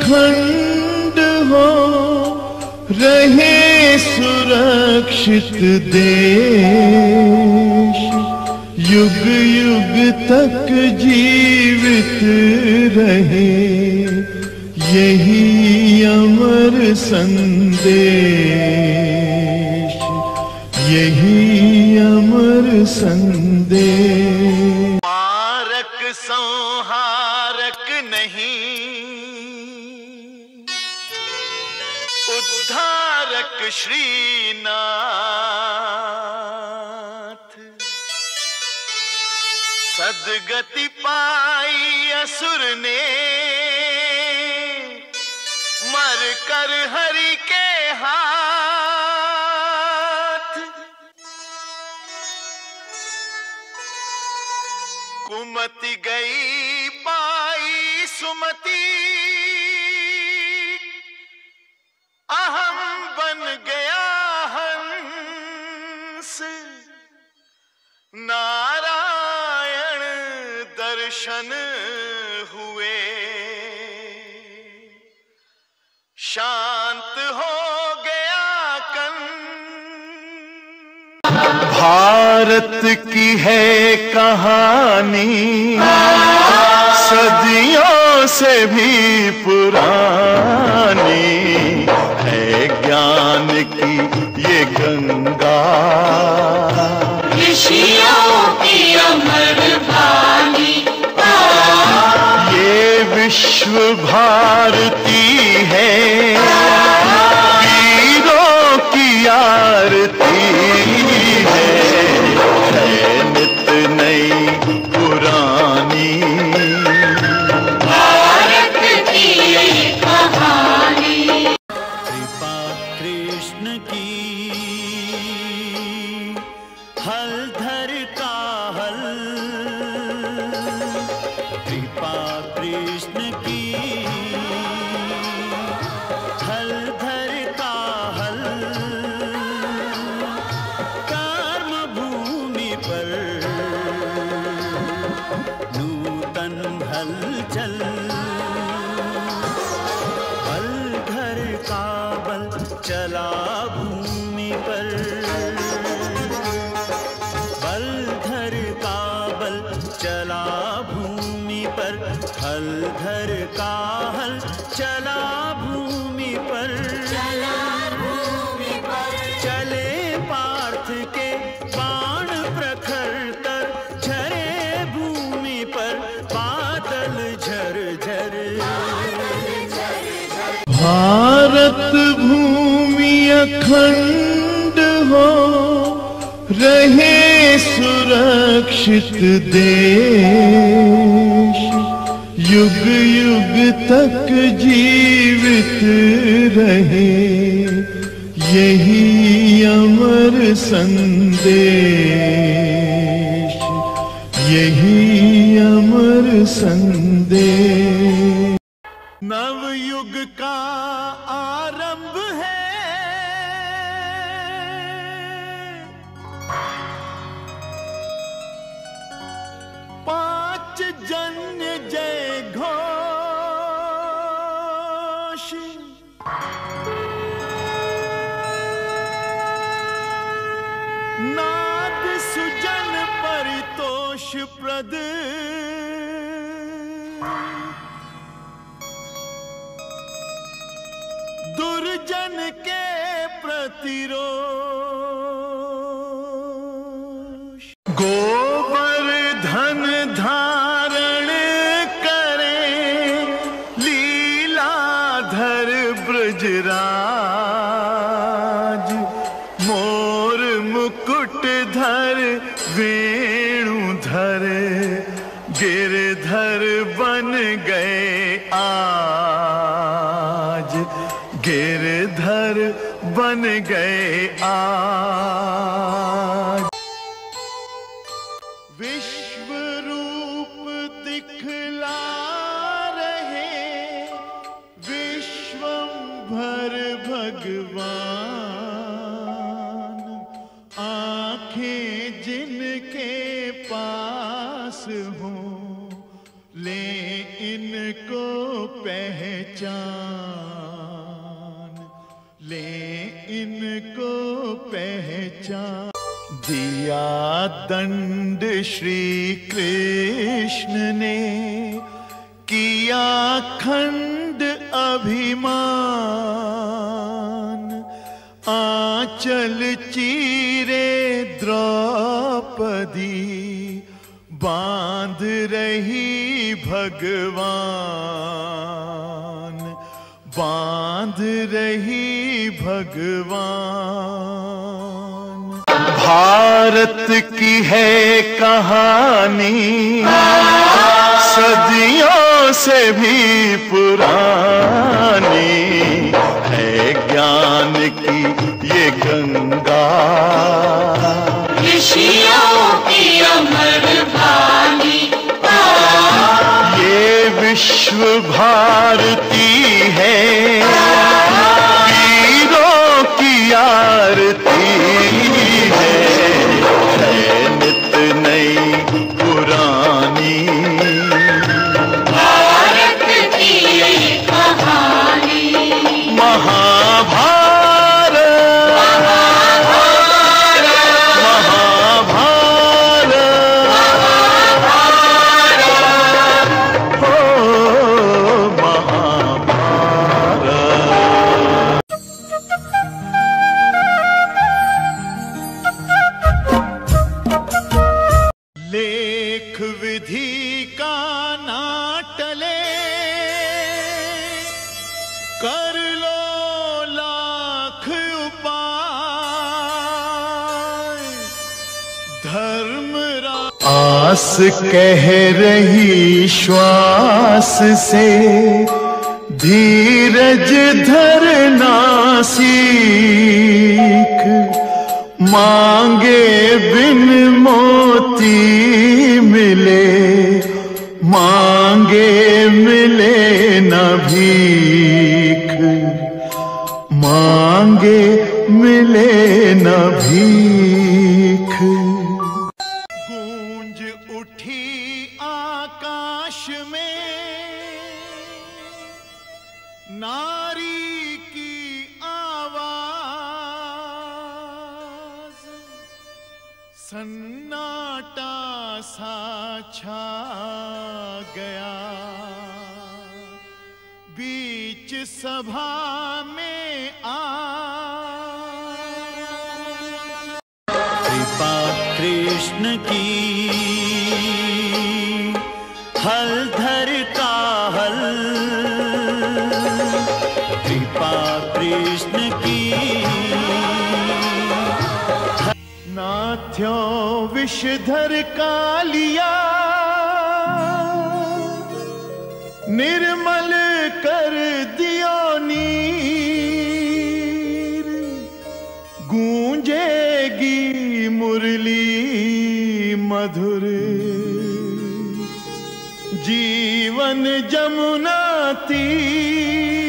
अखंड हो रहे सुरक्षित देश, युग युग तक जीवित रहे यही अमर संदेश, यही अमर संदेश। मारक संहारक नहीं, उद्धारक श्रीनाथ। सदगति पाई असुर ने मर कर हरि के हाथ। कुमति गई पाई सुमति, अहम बन गया हंस। नारायण दर्शन हुए, शांत हो गया कंस। भारत की है कहानी सदियों से भी पुरानी, है ज्ञान की ये गंगा, ऋषियों की अमर वाणी। ये विश्व भारती है, वीरों की आरती है नित नई पुरानी। भारत की कहानी। कृपा कृष्ण की हल धर का हल, कृपा कृष्ण की हल धर का हल। कर्म भूमि पर नूतन हलचल, बल धर का बल चला भूमि पर। बल धर का बल चला भूमि पर, हल धर का हल चला भूमि पर। चले पार्थ के बाण प्रखर तर, झरे भूमि पर बादल झर झर। भारत भूमि अखंड हो रहे सुरक्षित देश, युग युग तक जीवित रहे यही अमर संदेश, यही अमर संदेश। नवयुग का आरंभ है, पांच जन्य जय घोष। नाद सुजन परितोष प्रद, दुर्जन के प्रतिरोष। गोवर्धन धारण करे लीलाधर ब्रजराज, मोर मुकुट धर वेणुधर, गिरधर बन गए आज, गिरधर बन गए आज। विश्व रूप दिखला रहे विश्वंभर भगवान, आंखें जिनके पास हों ले इनको पहचान, ले इनको पहचान। दिया दंड श्री कृष्ण ने, किया खंड अभिमान। आंचल चीरे द्रौपदी, बांध रही भगवान, बांध रही भगवान। भारत की है कहानी, सदियों से भी पुरानी, है ज्ञान की ये गंगा, ऋषियों की अमर वाणी। ये विश्व भारती है, वीरों की आरती है नित नई पुरानी। भारत की कहानी, महाभारत, लेख विधि का ना टले, कर लो लाख उपाय। धर्म आस कह रही श्वास से, धीरज धरना सीख। मांगे बिन मोती मिले, मांगे मिले न भीख, मांगे मिले न भीख। गूंज उठी आकाश में, नारी की आवाज। सन्नाटा सा छा गया, बीच सभा में कृपा कृष्ण की हलधर का हल, कृपा कृष्ण की। नाथ्यो विषधर कालिया, निर्मल कर दियो नीर। गूंजेगी मुरली मधुर, जीवन जमुना तीर।